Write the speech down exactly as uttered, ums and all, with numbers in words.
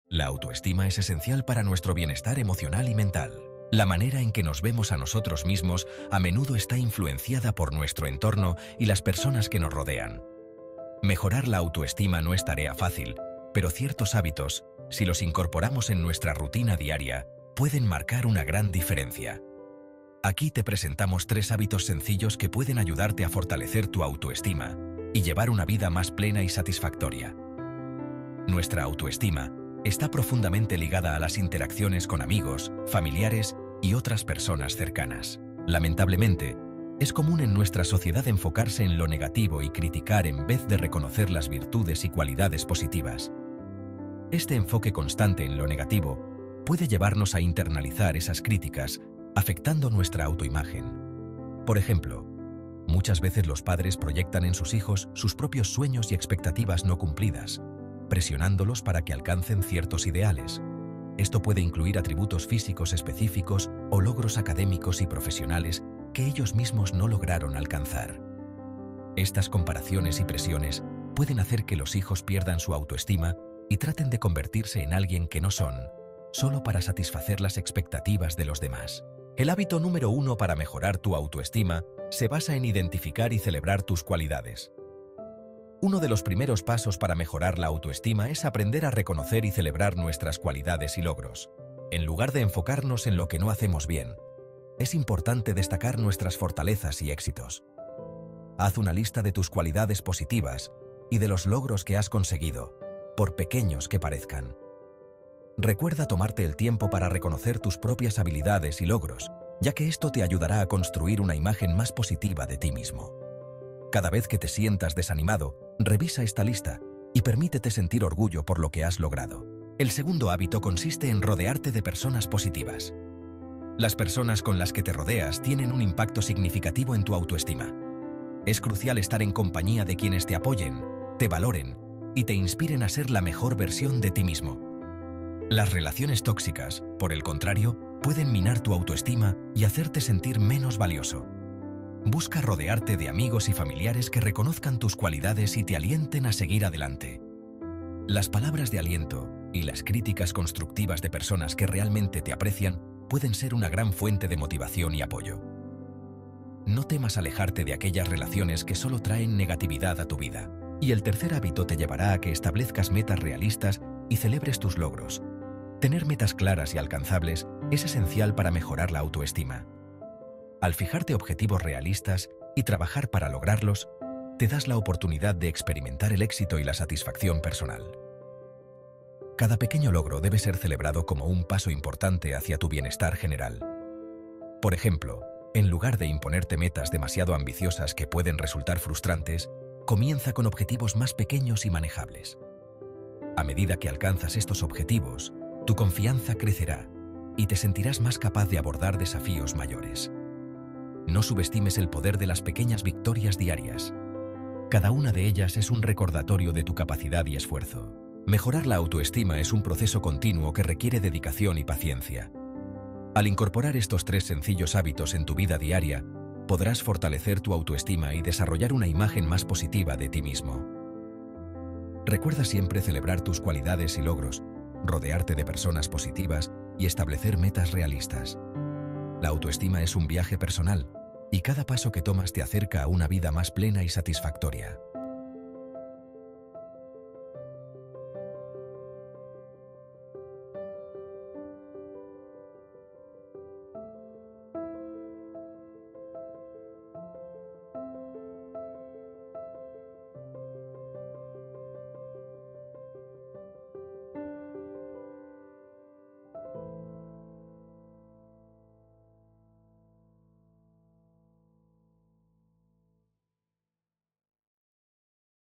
La autoestima es esencial para nuestro bienestar emocional y mental. La manera en que nos vemos a nosotros mismos a menudo está influenciada por nuestro entorno y las personas que nos rodean. Mejorar la autoestima no es tarea fácil, pero ciertos hábitos, si los incorporamos en nuestra rutina diaria, pueden marcar una gran diferencia. Aquí te presentamos tres hábitos sencillos que pueden ayudarte a fortalecer tu autoestima y llevar una vida más plena y satisfactoria. Nuestra autoestima está profundamente ligada a las interacciones con amigos, familiares y otras personas cercanas. Lamentablemente, es común en nuestra sociedad enfocarse en lo negativo y criticar en vez de reconocer las virtudes y cualidades positivas. Este enfoque constante en lo negativo puede llevarnos a internalizar esas críticas, afectando nuestra autoimagen. Por ejemplo, muchas veces los padres proyectan en sus hijos sus propios sueños y expectativas no cumplidas, presionándolos para que alcancen ciertos ideales. Esto puede incluir atributos físicos específicos o logros académicos y profesionales que ellos mismos no lograron alcanzar. Estas comparaciones y presiones pueden hacer que los hijos pierdan su autoestima y traten de convertirse en alguien que no son, solo para satisfacer las expectativas de los demás. El hábito número uno para mejorar tu autoestima se basa en identificar y celebrar tus cualidades. Uno de los primeros pasos para mejorar la autoestima es aprender a reconocer y celebrar nuestras cualidades y logros. En lugar de enfocarnos en lo que no hacemos bien, es importante destacar nuestras fortalezas y éxitos. Haz una lista de tus cualidades positivas y de los logros que has conseguido, por pequeños que parezcan. Recuerda tomarte el tiempo para reconocer tus propias habilidades y logros, ya que esto te ayudará a construir una imagen más positiva de ti mismo. Cada vez que te sientas desanimado, revisa esta lista y permítete sentir orgullo por lo que has logrado. El segundo hábito consiste en rodearte de personas positivas. Las personas con las que te rodeas tienen un impacto significativo en tu autoestima. Es crucial estar en compañía de quienes te apoyen, te valoren y te inspiren a ser la mejor versión de ti mismo. Las relaciones tóxicas, por el contrario, pueden minar tu autoestima y hacerte sentir menos valioso. Busca rodearte de amigos y familiares que reconozcan tus cualidades y te alienten a seguir adelante. Las palabras de aliento y las críticas constructivas de personas que realmente te aprecian pueden ser una gran fuente de motivación y apoyo. No temas alejarte de aquellas relaciones que solo traen negatividad a tu vida. Y el tercer hábito te llevará a que establezcas metas realistas y celebres tus logros. Tener metas claras y alcanzables es esencial para mejorar la autoestima. Al fijarte objetivos realistas y trabajar para lograrlos, te das la oportunidad de experimentar el éxito y la satisfacción personal. Cada pequeño logro debe ser celebrado como un paso importante hacia tu bienestar general. Por ejemplo, en lugar de imponerte metas demasiado ambiciosas que pueden resultar frustrantes, comienza con objetivos más pequeños y manejables. A medida que alcanzas estos objetivos, tu confianza crecerá y te sentirás más capaz de abordar desafíos mayores. No subestimes el poder de las pequeñas victorias diarias. Cada una de ellas es un recordatorio de tu capacidad y esfuerzo. Mejorar la autoestima es un proceso continuo que requiere dedicación y paciencia. Al incorporar estos tres sencillos hábitos en tu vida diaria, podrás fortalecer tu autoestima y desarrollar una imagen más positiva de ti mismo. Recuerda siempre celebrar tus cualidades y logros, rodearte de personas positivas y establecer metas realistas. La autoestima es un viaje personal, y cada paso que tomas te acerca a una vida más plena y satisfactoria.